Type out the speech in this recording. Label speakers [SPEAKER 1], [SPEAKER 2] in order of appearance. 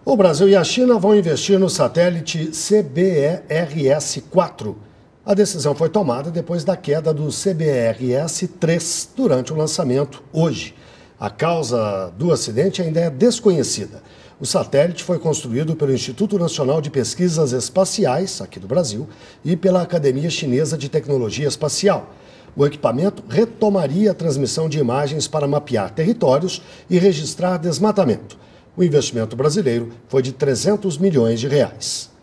[SPEAKER 1] O Brasil e a China vão investir no satélite CBRS-4. A decisão foi tomada depois da queda do CBRS-3 durante o lançamento hoje. A causa do acidente ainda é desconhecida. O satélite foi construído pelo Instituto Nacional de Pesquisas Espaciais, aqui do Brasil, e pela Academia Chinesa de Tecnologia Espacial. O equipamento retomaria a transmissão de imagens para mapear territórios e registrar desmatamento. O investimento brasileiro foi de R$ 300 milhões.